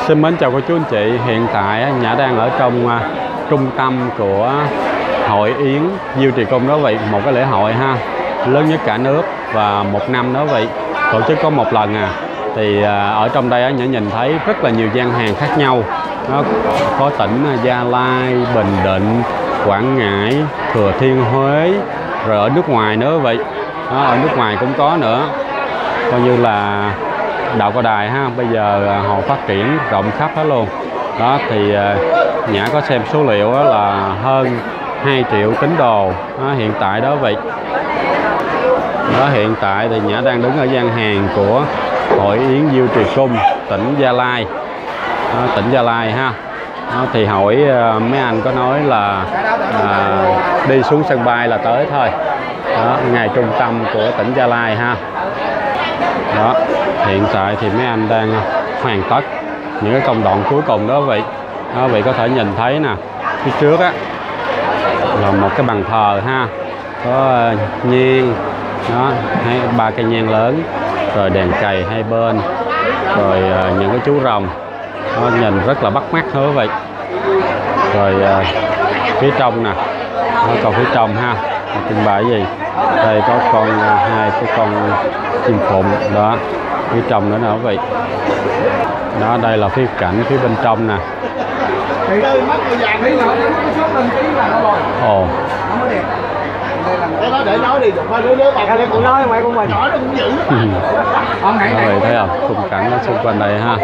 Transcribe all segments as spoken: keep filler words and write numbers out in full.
Xin mến chào cô chú anh chị. Hiện tại Nhã đang ở trong uh, trung tâm của Hội Yến Diêu Trì Cung đó vị, một cái lễ hội ha lớn nhất cả nước và một năm đó vị tổ chức có một lần à. Thì uh, ở trong đây Nhã nhìn thấy rất là nhiều gian hàng khác nhau. Nó có tỉnh Gia Lai, Bình Định, Quảng Ngãi, Thừa Thiên Huế, rồi ở nước ngoài nữa vậy. Đó, ở nước ngoài cũng có nữa, coi như là Đạo Cao Đài ha, bây giờ họ phát triển rộng khắp hết luôn. Đó thì Nhã có xem số liệu là hơn hai triệu tín đồ đó, hiện tại đó vậy. Đó, hiện tại thì Nhã đang đứng ở gian hàng của Hội Yến Diêu Trì Cung tỉnh Gia Lai. Đó, tỉnh Gia Lai ha. Đó, thì hỏi mấy anh có nói là à, đi xuống sân bay là tới thôi. Đó, ngay trung tâm của tỉnh Gia Lai ha. Đó, hiện tại thì mấy anh đang hoàn tất những cái công đoạn cuối cùng đó vậy. Đó, vậy có thể nhìn thấy nè, phía trước á là một cái bàn thờ ha, có nhang, đó, hai ba cây nhang lớn, rồi đèn cầy hai bên, rồi uh, những cái chú rồng, nó nhìn rất là bắt mắt hơn vậy. Rồi uh, phía trong nè, nó còn phía trong ha, trưng bày gì? Đây có con uh, hai cái con chim phụng đó, phía trong nữa nữa vậy. Đó, đây là phía cảnh phía bên trong nè. Ồ. Cái đó để nói đi, đừng có đứa đứa bà cũng nói mày con mày nói nó cũng dữ. Rồi thấy không? Khung cảnh ở xung quanh đây ha.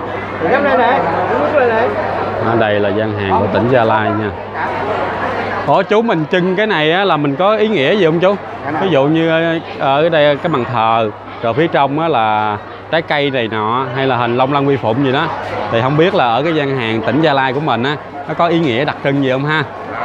Ở đây là gian hàng của tỉnh Gia Lai nha. Ủa chú, mình trưng cái này á, là mình có ý nghĩa gì không chú? Ví dụ như ở đây cái bàn thờ, rồi phía trong á là trái cây này nọ, hay là hình long lân vi phụng gì đó, thì không biết là ở cái gian hàng tỉnh Gia Lai của mình á, nó có ý nghĩa đặc trưng gì không ha?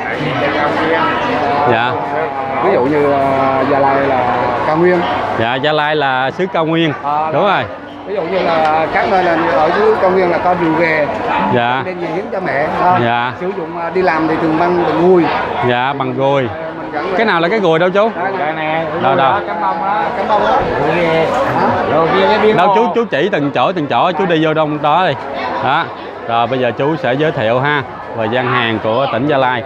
Dạ. Ví dụ như uh, Gia Lai là cao nguyên. Dạ, Gia Lai là xứ cao nguyên. À, đúng rồi. Ví dụ như là các nơi là ở dưới cao nguyên là có rượu ghè. Dạ. Nên gì hiến cho mẹ. À, dạ. Sử dụng uh, đi làm thì thường bằng bằng gùi. Dạ, bằng gùi. Cái nào là cái gùi đâu chú? Đây nè. Đâu đâu? Cám bông đó. Cám bông đó. Rồi kia cái biên. Đâu chú chú chỉ từng chỗ từng chỗ, chú đi vô trong đó đi. Đó. Rồi bây giờ chú sẽ giới thiệu ha về gian hàng của tỉnh Gia Lai.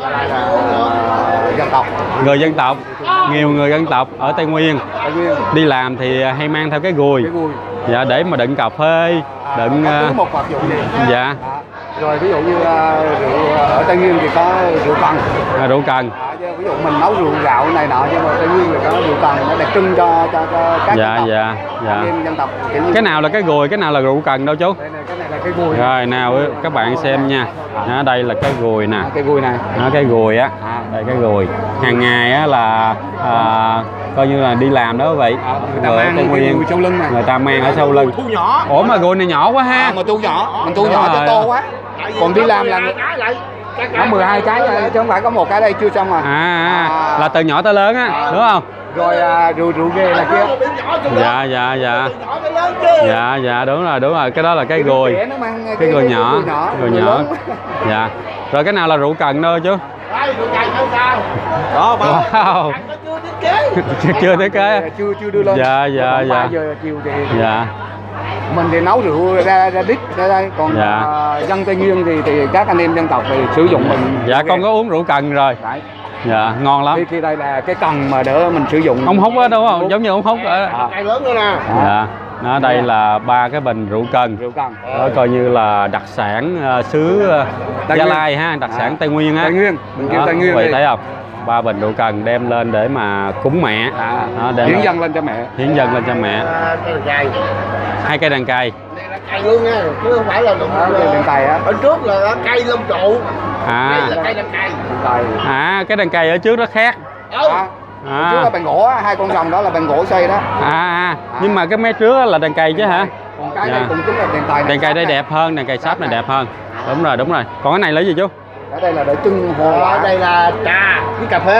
Dân tộc, người dân tộc, nhiều người dân tộc ở Tây Nguyên, Tây Nguyên đi làm thì hay mang theo cái gùi, cái gùi. Dạ, để mà đựng cà phê, đựng uh, một vật dụng gì. Dạ. À, rồi ví dụ như uh, rượu ở Tây Nguyên thì có rượu cần. À, rượu cần. À, ví dụ mình nấu rượu gạo này nọ, nhưng mà Tây Nguyên thì có rượu cần, nó đặc trưng cho cho, cho các dạ, dân tộc. Dạ, dạ. Dân tộc. Cái nào là cái gùi, cái nào là rượu cần đâu chú? Đây này, cái này là cái gùi. Rồi nào các bạn xem nha. Đó, đây là cái gùi nè. À, cái gùi này. Đó, cái gùi á. Đây cái gùi. Hàng ngày á là à, coi như là đi làm đó vậy. À, người ta mang Tây Nguyên sau lưng này. Người ta mang ở sau lưng. Ủa mà gùi này nhỏ quá ha. À, mà tu nhỏ, mình tu nhỏ cho to quá. Còn đi làm là nó mười hai cái chứ không phải có một cái đây chưa xong à. À, à, là từ nhỏ tới lớn á, đúng không? Rồi à, rượu rượu ghê là kia. Dạ, dạ, dạ. Dạ, dạ, đúng rồi, đúng rồi, cái đó là cái gùi. Cái gùi nhỏ, gùi nhỏ. Dạ. Rồi cái nào là rượu cần đâu chú? Đó, wow. chưa, chưa thiết kế. Chưa chưa đưa lên. Dạ, dạ, dạ. Giờ chiều thì dạ. Mình thì nấu rượu ra ra đít ra đây, còn dạ. uh, dân Tây Nguyên thì thì các anh em dân tộc thì sử dụng mình. Dạ, con có uống rượu cần rồi. Đấy. Dạ, ngon lắm. Khi, khi đây là cái cần mà đỡ mình sử dụng. Ông hút á đúng không? Hút. Giống như ông hút ở. À. Cây lớn nữa nè. Dạ. Đó, đây dạ. là ba cái bình rượu cần. Rượu cần. Đó coi như là đặc sản uh, xứ uh, Gia Lai ha, đặc sản à. Tây Nguyên á. Tây Nguyên. Mình kêu Tây Nguyên. Quý vị thấy không? Ba bình rượu cần đem lên để mà cúng mẹ. À. Đó, để hiến dâng lên cho mẹ. Hiến dâng lên cho mẹ. Hai cây đàn cày. Cây luôn nha, chứ không phải là đụng đàn cày á. Ở trước là cây lông trụ. À. Đây là cây đàn cày. À, cái đàn cày ở trước đó khác. Ừ. À. À. Trước là bằng gỗ, hai con rồng đó là bằng gỗ xây đó. À, à. Nhưng mà cái mé trước là đàn cày chứ hả? Còn cái dạ. này cũng chính là đàn cày. Đàn cày đây đẹp hơn, đàn cày sáp này đẹp hơn. Đúng rồi, đúng rồi. Còn cái này là gì chú? Ở đây là để trưng hoa. Ở đây là trà với cà phê.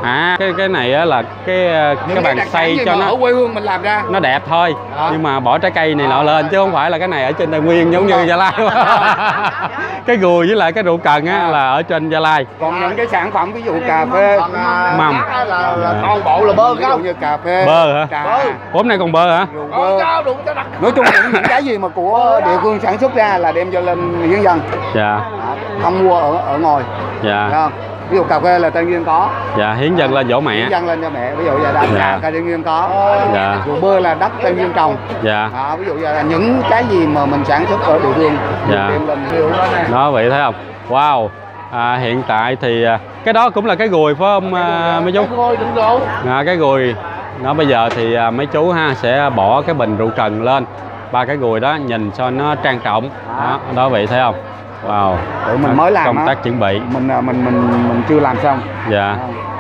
À cái cái này á là cái cái bàn xay cho nó ở quê hương mình làm ra nó đẹp thôi. À. Nhưng mà bỏ trái cây này nọ lên chứ không phải là cái này ở trên Tây Nguyên giống như Gia Lai. Cái gùi với lại cái rượu cần á là ở trên Gia Lai. Còn những cái sản phẩm ví dụ cà phê, mầm là, là, là toàn bộ là bơ ví dụ không? như cà phê, Bơ hả? trà, Bơ. Hôm nay còn bơ hả? rượu Bơ bơ. cao đủ cho đặt. Nói chung những, những cái gì mà của địa phương sản xuất ra là đem cho lên hiến dân. Dạ. À, không mua ở ở ngoài. Dạ. Thấy không? Ví dụ cà phê là Tây Nguyên có, Dạ, hiến dân lên dỗ mẹ. hiến dân lên cho mẹ. Ví dụ như là Dạ. trà Tây Nguyên có, Dạ. rượu bơ là đất Tây Nguyên trồng. Dạ. À, ví dụ như là những cái gì mà mình sản xuất ở địa phương Dạ. đem lên rượu đó nè. Đó vậy thấy không? Wow. À, hiện tại thì à, cái đó cũng là cái gùi phải không à, mấy chú? Thôi đừng đồ. À, cái gùi nó bây giờ thì à, mấy chú ha sẽ bỏ cái bình rượu cần lên ba cái gùi đó nhìn cho nó trang trọng. Đó, đó vậy thấy không? Wow. Tụi mình mới làm công á, tác chuẩn bị. mình mình mình mình chưa làm xong. Dạ.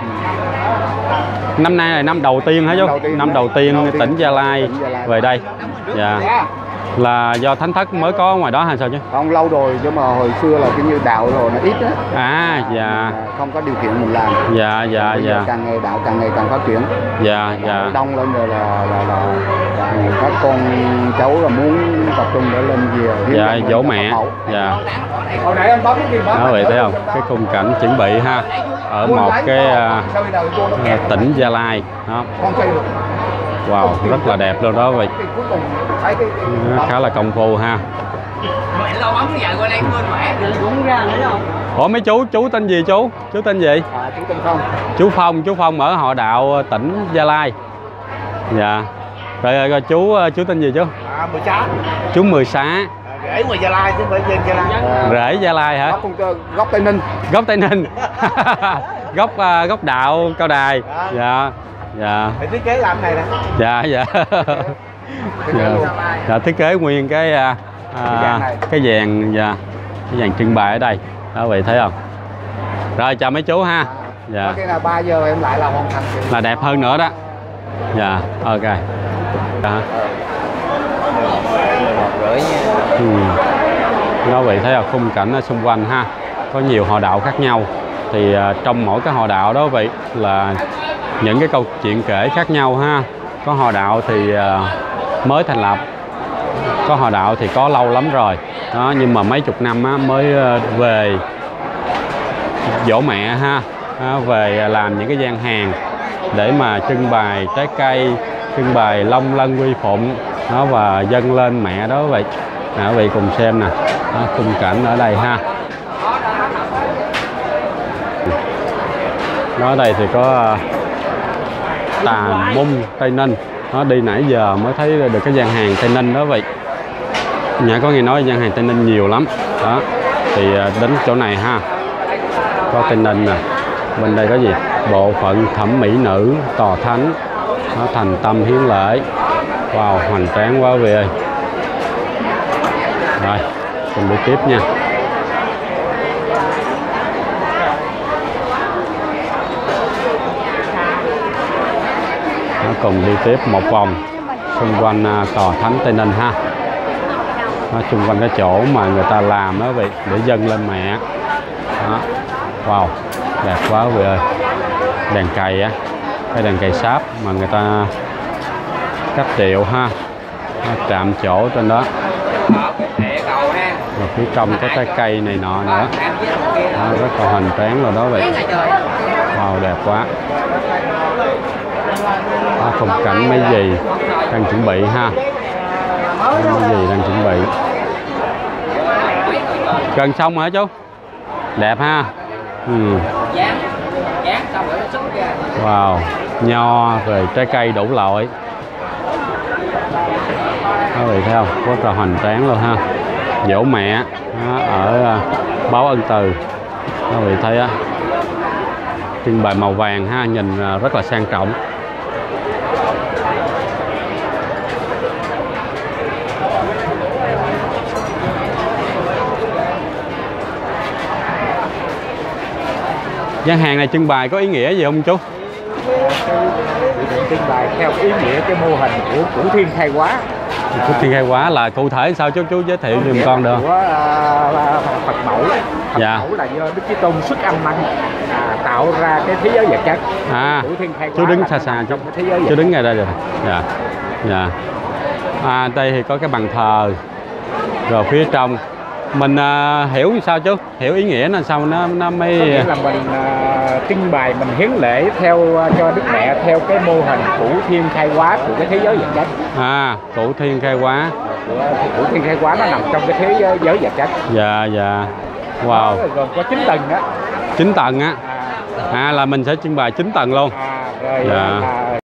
Năm nay là năm đầu tiên hả chú? Năm đầu tiên Năm đó. đầu tiên Đầu tiên tỉnh Gia Lai tỉnh Gia Lai. về đây. Dạ. Dạ. Là do thánh thất mới có ngoài đó hay sao chứ? Không, lâu rồi chứ mà hồi xưa là cái như đạo rồi nó ít á. À dạ. Không có điều kiện mình làm. Dạ dạ Bây giờ dạ. càng ngày đạo càng ngày càng phát triển. Dạ dạ. Đông lên rồi là là, là, là các con cháu là muốn tập trung để lên về hiến Dạ dân dỗ lên mẹ. Phật mẫu. Dạ. Hồi nãy anh bấm cái gì bấm. Đó vậy thấy không? Cái khung cảnh chuẩn bị ha ở một cái à, à, tỉnh Gia Lai đó. Con xây được. Wow, rất là đẹp luôn đó vậy. Cuối cùng thấy cái Nó khá là công phu ha. Mẹ lâu ấm giờ qua đây quên mẹ cũng ra nữa không? Ủa mấy chú, chú tên gì chú? Chú tên gì? à, chú Tân Phong. Chú Phong, chú Phong ở họ đạo tỉnh Gia Lai. Dạ. Rồi, rồi chú chú tên gì chú? À, mười sáu. Chú Mười Xá. Rễ ngoài Gia Lai chứ không phải dân Gia Lai. À, Rễ Gia Lai hả? gốc, con- gốc Tây Ninh. Gốc Tây Ninh. Gốc à, gốc đạo Cao Đài. Dạ. Dạ. Phải thiết kế làm này nè. Dạ dạ. Dạ. Dạ, thiết kế nguyên cái à, à, cái dàn dạ, cái dàn trưng bày ở đây. Đó vậy thấy không? Rồi chào mấy chú ha. Dạ. Có khi nào ba giờ em lại là hoàn thành thì- Là đẹp hơn nữa đó. Dạ, ok. Dạ. Rưỡi nha. Ừ. Đó vậy thấy là khung cảnh ở xung quanh ha, có nhiều họ đạo khác nhau thì à, trong mỗi cái họ đạo đó vậy là những cái câu chuyện kể khác nhau ha. Có họ đạo thì à, mới thành lập, có họ đạo thì có lâu lắm rồi đó, nhưng mà mấy chục năm á, mới à, về dỗ mẹ ha, à, về làm những cái gian hàng để mà trưng bày trái cây, trưng bày long lân quy phụng đó và dâng lên mẹ đó vậy. À, quý vị cùng xem nè, đó, khung cảnh ở đây ha. Đó ở đây thì có Tà Mung Tây Ninh. Nó đi nãy giờ mới thấy được cái gian hàng Tây Ninh đó vậy. Nhà có nghe nói gian hàng Tây Ninh nhiều lắm. Đó. Thì đến chỗ này ha. Có Tây Ninh nè. Bên đây có gì? Bộ phận thẩm mỹ nữ Tòa Thánh. Nó thành tâm hiến lễ. Wow, hoành tráng quá quý vị ơi. Rồi, cùng đi tiếp nha. Nó cùng đi tiếp một vòng xung quanh Tòa Thánh Tây Ninh ha. Nó xung quanh cái chỗ mà người ta làm đó vậy để dâng lên mẹ. Đó. Wow, đẹp quá quý vị ơi. Đèn cày á, cái đèn cày sáp mà người ta cách điệu ha. Nó chạm chỗ trên đó. Rồi phía trong có trái cây này nọ nữa. Đó, rất là hoành tráng rồi đó vậy. Wow, đẹp quá. Đó, khung cảnh mấy gì đang chuẩn bị ha. Mấy gì đang chuẩn bị. Gần xong rồi hả chú? Đẹp ha. Ừ. Wow, nho rồi trái cây đủ loại. Các vị thấy không? Rất là hoành tráng luôn ha. Dỗ mẹ đó, ở Báo Ân Từ. Các vị thấy á, trưng bày màu vàng ha, nhìn rất là sang trọng. Gian hàng này trưng bày có ý nghĩa gì không chú? Trưng bày theo ý nghĩa cái mô hình của Củ Thiên Khai Hóa. Phúc Thiên Khai Hóa là cụ thể sao chú chú giới thiệu giùm con được? Của à, Phật mẫu. Phật Dạ. mẫu là do Đức Chí Tôn xuất âm năng à, tạo ra cái thế giới vật chất. À, Cửu Thiên Khai Hóa chú đứng là xa xa trong chú, cái thế giới vật chú chất. đứng ngay đây rồi. Dạ, dạ. À, đây thì có cái bàn thờ. Rồi phía trong mình à, hiểu sao chú? Hiểu ý nghĩa là sao nó nó mới Có nghĩa là mình à, trưng bày, mình hiến lễ theo à, cho Đức Mẹ theo cái mô hình Cửu Thiên Khai Hóa của cái thế giới vật chất. à Cửu Thiên Khai Hóa. Của Cửu Thiên Khai Hóa nó nằm trong cái thế giới, giới vật chất. Dạ, dạ. Wow. Nó gồm có chín tầng đó. chín tầng á. À, À là mình sẽ trưng bày chín tầng luôn. à, rồi Dạ. à,